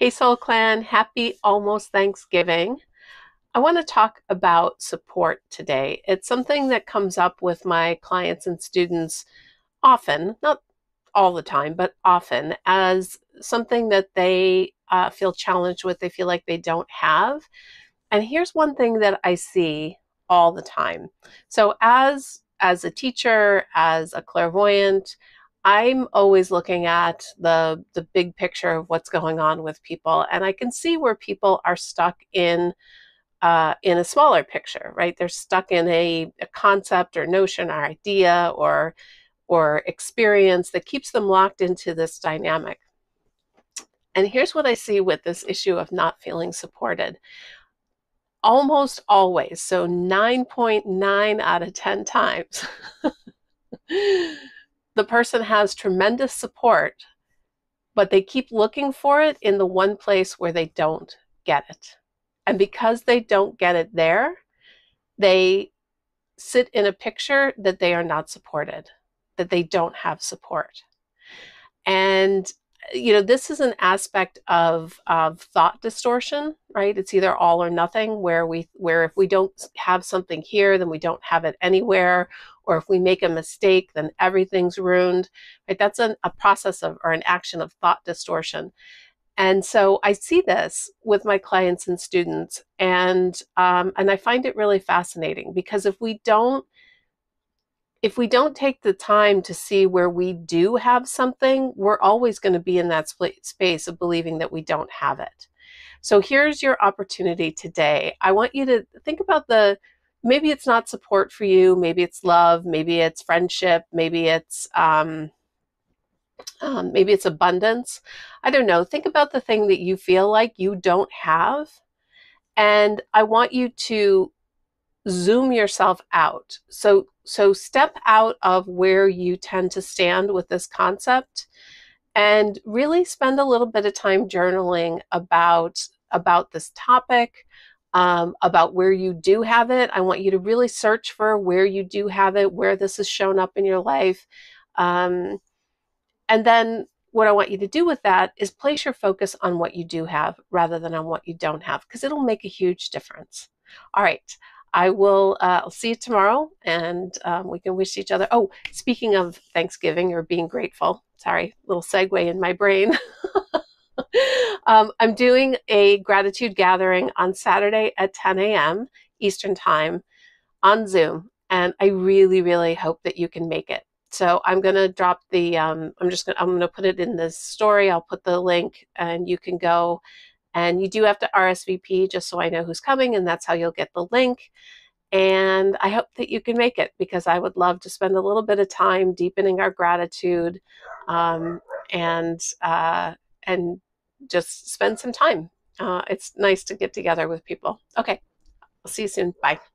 Hey Soul Clan, happy almost Thanksgiving. I want to talk about support today. It's something that comes up with my clients and students often, not all the time, but often, as something that they feel challenged with, they feel like they don't have. And here's one thing that I see all the time. So as a teacher, as a clairvoyant, I'm always looking at the big picture of what's going on with people, and I can see where people are stuck in a smaller picture, right? They're stuck in a concept or notion or idea or experience that keeps them locked into this dynamic. And here's what I see with this issue of not feeling supported. Almost always, so 9.9 out of 10 times, the person has tremendous support, but they keep looking for it in the one place where they don't get it. And because they don't get it there, they sit in a picture that they are not supported, that they don't have support. And this is an aspect of thought distortion, right? It's either all or nothing, where if we don't have something here, then we don't have it anywhere, or if we make a mistake, then everything's ruined, right? That's a process of, or an action of thought distortion. And so I see this with my clients and students, and I find it really fascinating because if we don't take the time to see where we do have something, we're always going to be in that space of believing that we don't have it. So here's your opportunity today. I want you to think about maybe it's not support for you, maybe it's love, maybe it's friendship, maybe it's abundance. I don't know. Think about the thing that you feel like you don't have. And I want you to zoom yourself out. So step out of where you tend to stand with this concept and really spend a little bit of time journaling about this topic, about where you do have it. I want you to really search for where you do have it, where this has shown up in your life. And then what I want you to do with that is place your focus on what you do have rather than on what you don't have, because it'll make a huge difference. All right. I'll see you tomorrow, and we can wish each other. Oh, speaking of Thanksgiving or being grateful, sorry, little segue in my brain. I'm doing a gratitude gathering on Saturday at 10 a.m. Eastern Time on Zoom, and I really, really hope that you can make it. So I'm going to drop I'm going to put it in the story. I'll put the link, and you can go. And you do have to RSVP just so I know who's coming, and that's how you'll get the link. And I hope that you can make it, because I would love to spend a little bit of time deepening our gratitude, um, and and just spend some time. It's nice to get together with people. Okay, I'll see you soon. Bye.